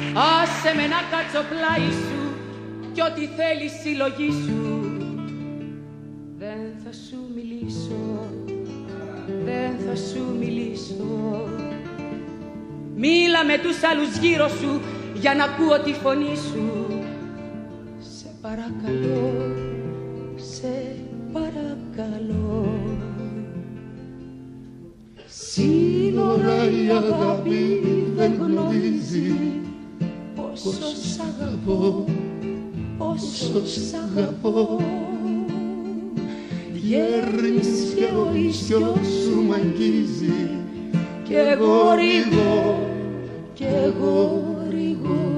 Άσε με να κάτσω πλάι σου κι ό,τι θέλει συλλογή σου. Δεν θα σου μιλήσω, δεν θα σου μιλήσω. Μίλα με τους άλλους γύρω σου για να ακούω τη φωνή σου. Σε παρακαλώ, σε παρακαλώ. Σύνορα η αγάπη δεν γνωρίζει πόσο σ' αγαπώ, πόσο σ' αγαπώ. Γέρνεις και ο ίσιος σου μ' αγγίζει κι εγώ ρηγώ, κι εγώ ρηγώ.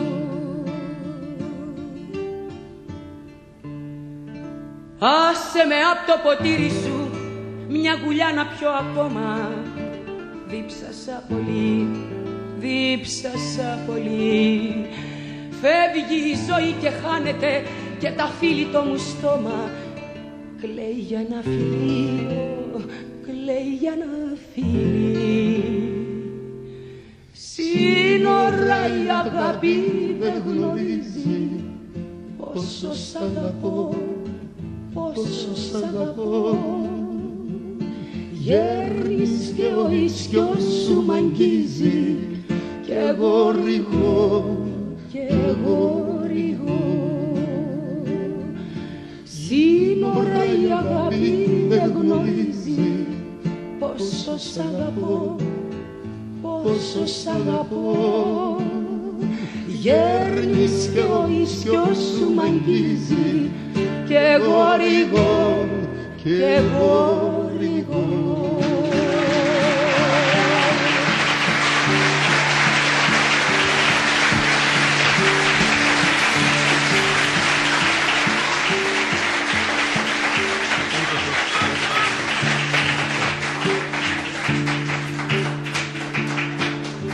Άσε με απ' το ποτήρι σου μια γουλιά να πιω ακόμα. Δίψασα πολύ, δίψασα πολύ. Φεύγει η ζωή και χάνεται και τα φίλει το μου στόμα. Κλαίει για ένα φιλίο, κλαίει για ένα φιλί. Σύνορα η αγάπη δεν γνωρίζει πόσο σ' αγαπώ, πόσο σ' αγαπώ. Γέρνεις και ο ίσιος σου μ' αγγίζει κι εγώ ρηγώ, κι εγώ ρηγώ. Σύνορα η αγάπη δεν γνωρίζει πόσο σ' αγαπώ, πόσο σ' αγαπώ. Γέρνεις και ο ίσιος σου μ' αγγίζει κι εγώ ρηγώ, κι εγώ